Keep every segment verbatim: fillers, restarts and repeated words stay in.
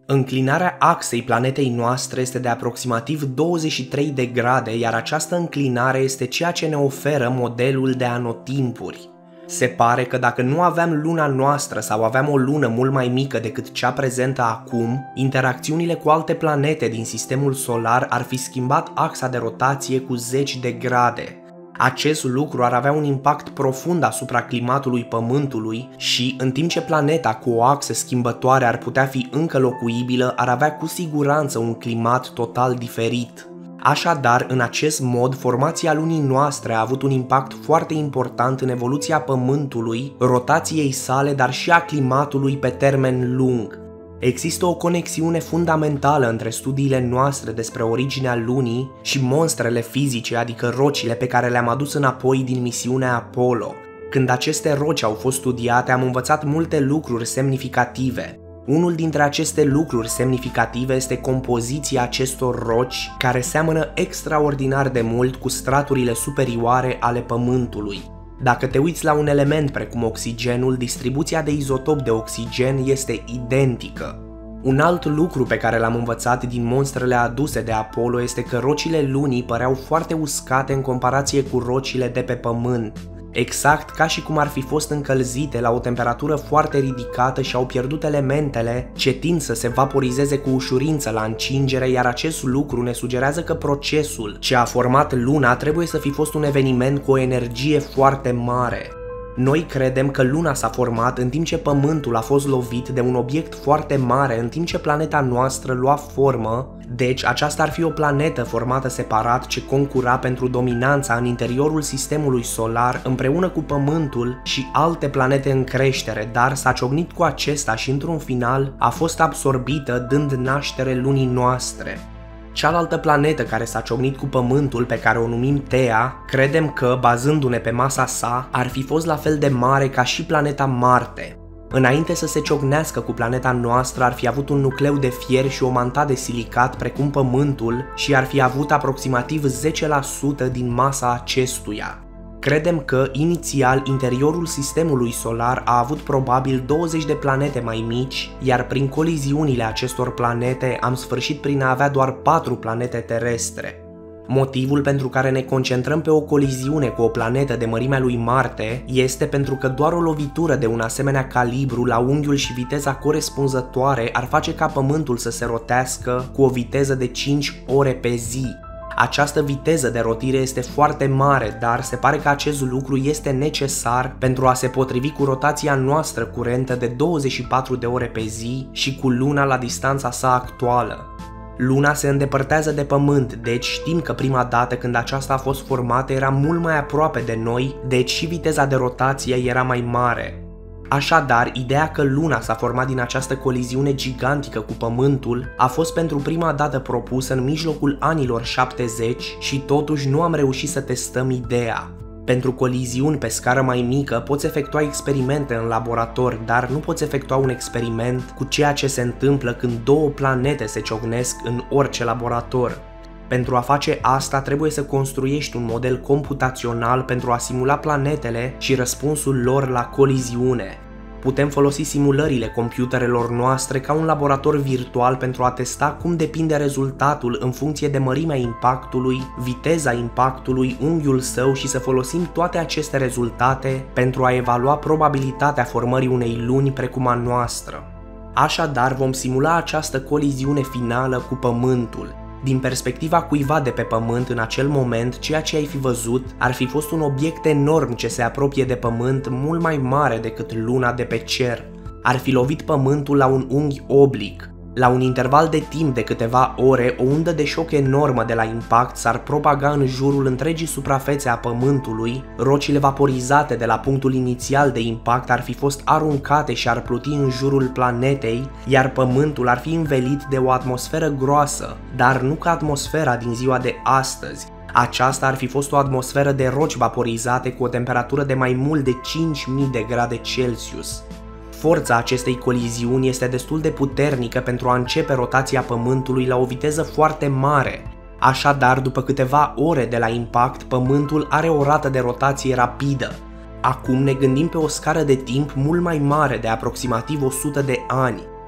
Înclinarea axei planetei noastre este de aproximativ douăzeci și trei de grade, iar această înclinare este ceea ce ne oferă modelul de anotimpuri. Se pare că dacă nu aveam luna noastră sau aveam o lună mult mai mică decât cea prezentă acum, interacțiunile cu alte planete din sistemul solar ar fi schimbat axa de rotație cu zeci de grade. Acest lucru ar avea un impact profund asupra climatului Pământului și, în timp ce planeta cu o axă schimbătoare ar putea fi încă locuibilă, ar avea cu siguranță un climat total diferit. Așadar, în acest mod, formația lunii noastre a avut un impact foarte important în evoluția Pământului, rotației sale, dar și a climatului pe termen lung. Există o conexiune fundamentală între studiile noastre despre originea lunii și monstrele fizice, adică rocile pe care le-am adus înapoi din misiunea Apollo. Când aceste roci au fost studiate, am învățat multe lucruri semnificative. Unul dintre aceste lucruri semnificative este compoziția acestor roci, care seamănă extraordinar de mult cu straturile superioare ale Pământului. Dacă te uiți la un element precum oxigenul, distribuția de izotop de oxigen este identică. Un alt lucru pe care l-am învățat din monstrele aduse de Apollo este că rocile lunii păreau foarte uscate în comparație cu rocile de pe Pământ. Exact ca și cum ar fi fost încălzite la o temperatură foarte ridicată și au pierdut elementele ce tind să se vaporizeze cu ușurință la încingere, iar acest lucru ne sugerează că procesul ce a format luna trebuie să fi fost un eveniment cu o energie foarte mare. Noi credem că luna s-a format în timp ce Pământul a fost lovit de un obiect foarte mare în timp ce planeta noastră lua formă, deci aceasta ar fi o planetă formată separat ce concura pentru dominanța în interiorul sistemului solar împreună cu Pământul și alte planete în creștere, dar s-a ciocnit cu acesta și într-un final a fost absorbită, dând naștere lunii noastre. Cealaltă planetă care s-a ciocnit cu Pământul, pe care o numim Theia, credem că, bazându-ne pe masa sa, ar fi fost la fel de mare ca și planeta Marte. Înainte să se ciocnească cu planeta noastră, ar fi avut un nucleu de fier și o manta de silicat precum Pământul și ar fi avut aproximativ zece la sută din masa acestuia. Credem că, inițial, interiorul sistemului solar a avut probabil douăzeci de planete mai mici, iar prin coliziunile acestor planete am sfârșit prin a avea doar patru planete terestre. Motivul pentru care ne concentrăm pe o coliziune cu o planetă de mărimea lui Marte este pentru că doar o lovitură de un asemenea calibru la unghiul și viteza corespunzătoare ar face ca Pământul să se rotească cu o viteză de cinci ore pe zi. Această viteză de rotire este foarte mare, dar se pare că acest lucru este necesar pentru a se potrivi cu rotația noastră curentă de douăzeci și patru de ore pe zi și cu Luna la distanța sa actuală. Luna se îndepărtează de Pământ, deci știm că prima dată când aceasta a fost formată era mult mai aproape de noi, deci și viteza de rotație era mai mare. Așadar, ideea că Luna s-a format din această coliziune gigantică cu Pământul a fost pentru prima dată propusă în mijlocul anilor șaptezeci și totuși nu am reușit să testăm ideea. Pentru coliziuni pe scară mai mică poți efectua experimente în laborator, dar nu poți efectua un experiment cu ceea ce se întâmplă când două planete se ciocnesc în orice laborator. Pentru a face asta trebuie să construiești un model computațional pentru a simula planetele și răspunsul lor la coliziune. Putem folosi simulările computerelor noastre ca un laborator virtual pentru a testa cum depinde rezultatul în funcție de mărimea impactului, viteza impactului, unghiul său și să folosim toate aceste rezultate pentru a evalua probabilitatea formării unei luni precum a noastră. Așadar, vom simula această coliziune finală cu Pământul. Din perspectiva cuiva de pe Pământ în acel moment, ceea ce ai fi văzut ar fi fost un obiect enorm ce se apropie de Pământ, mult mai mare decât Luna de pe cer. Ar fi lovit Pământul la un unghi oblic. La un interval de timp de câteva ore, o undă de șoc enormă de la impact s-ar propaga în jurul întregii suprafețe a Pământului, rocile vaporizate de la punctul inițial de impact ar fi fost aruncate și ar pluti în jurul planetei, iar Pământul ar fi învelit de o atmosferă groasă, dar nu ca atmosfera din ziua de astăzi. Aceasta ar fi fost o atmosferă de roci vaporizate cu o temperatură de mai mult de cinci mii de grade Celsius. Forța acestei coliziuni este destul de puternică pentru a începe rotația Pământului la o viteză foarte mare. Așadar, după câteva ore de la impact, Pământul are o rată de rotație rapidă. Acum ne gândim pe o scară de timp mult mai mare, de aproximativ o sută de ani.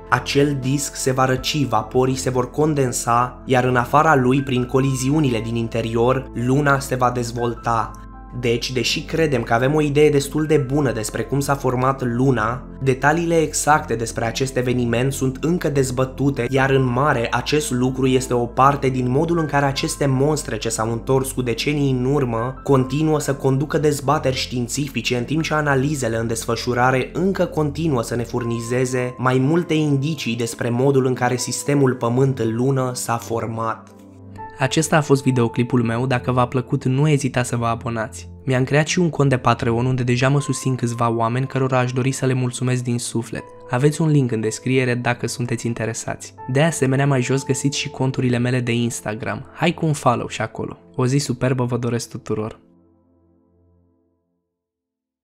Acel disc se va răci, vaporii se vor condensa, iar în afara lui, prin coliziunile din interior, luna se va dezvolta. Deci, deși credem că avem o idee destul de bună despre cum s-a format luna, detaliile exacte despre acest eveniment sunt încă dezbătute, iar în mare acest lucru este o parte din modul în care aceste monstre ce s-au întors cu decenii în urmă continuă să conducă dezbateri științifice, în timp ce analizele în desfășurare încă continuă să ne furnizeze mai multe indicii despre modul în care sistemul Pământ-Lună s-a format. Acesta a fost videoclipul meu, dacă v-a plăcut nu ezitați să vă abonați. Mi-am creat și un cont de Patreon unde deja mă susțin câțiva oameni cărora aș dori să le mulțumesc din suflet. Aveți un link în descriere dacă sunteți interesați. De asemenea, mai jos găsiți și conturile mele de Instagram. Hai cu un follow și acolo. O zi superbă vă doresc tuturor!